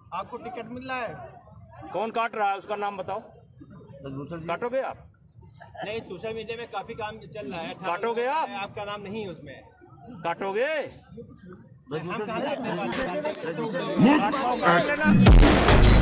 आपको टिकट मिल रहा है। कौन काट रहा है उसका नाम बताओ। काटोगे आप? नहीं, सोशल मीडिया में काफी काम चल रहा है। काटोगे आप? आपका नाम नहीं है उसमें। काटोगे? हम कहाँ